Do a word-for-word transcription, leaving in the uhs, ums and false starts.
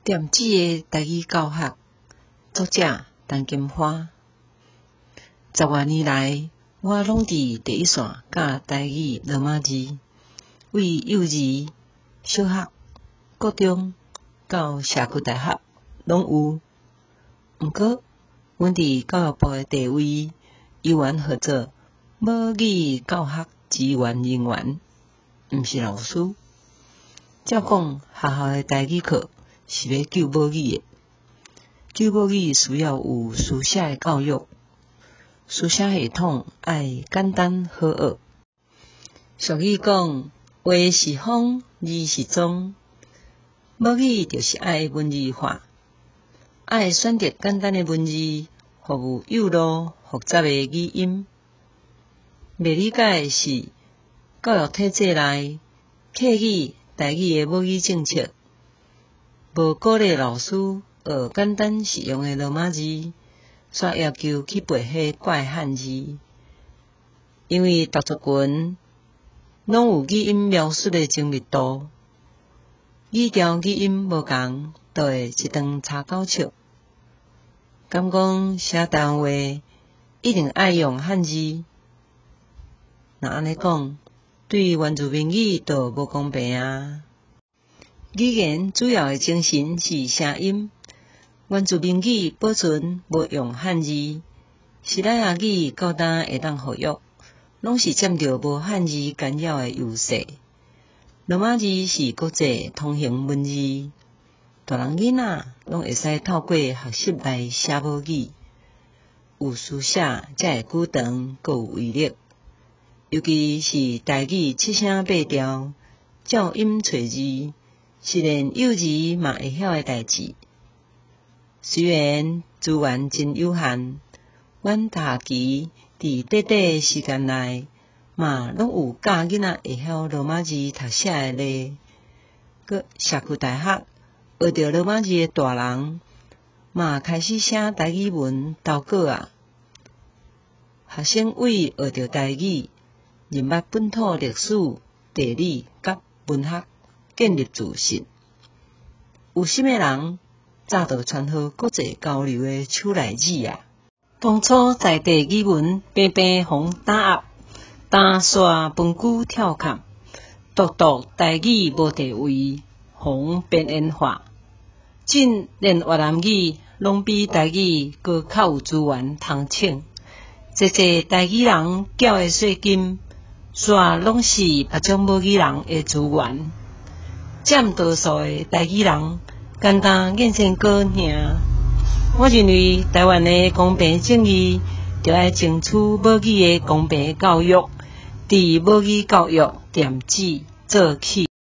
点子的台语教学，作者陈金花。十多年来，我拢伫第一线教台语罗马字，为幼儿、小学、高中到社区大学拢有。毋过，阮伫教育部的地位，依然号做母语教学支援人员，毋是老师。照讲，学校的台语课是要救母语的，救母语需要有书写的教育，书写系统爱简单好学。俗语讲，话是风，字是钟，母语就是爱文字化，爱选择简单的文字，服务幼路复杂的语音。未理解的是，教育体制内客语台语的母语政策，无鼓励老师学简单实用的罗马字，煞要求去背迄怪汉字。因为读书群拢有语音描述的精密度，语调语音无共，就会一顿差九笑。敢讲写台湾话一定爱用汉字？若安尼讲，对原住民语就无公平啊！语言主要的精神是声音，原住民语保存无用汉字，西拉雅语高单会当学育，拢是占着无汉字干扰的优势。罗马字是国际通行文字，大人囡仔拢会使透过学习来写母语，有书写才会久长，阁有威力。尤其是台语七声八调，照音找字，是连幼儿嘛会晓的代志。虽然资源真有限，阮大学期伫短短的时间内，嘛拢有教囡仔会晓罗马字读写的咧。搁社区大学学着罗马字的大人，嘛开始写台语文投稿啊。学生为学着台语，认捌本土历史、地理甲文学，建立自信。有心的人早就传好国际交流的手来字啊！当初在地语文平平互打压，打刷分句跳坎，独独台语无地位，互边缘化。真连越南语拢比台语阁较有资源通请，侪侪台语人缴的税金，煞拢是别种母语人的资源，占多数的台语人简单眼前过尔。我认为台湾的公平正义，就要争取母语的公平教育，伫母语教育点子做起。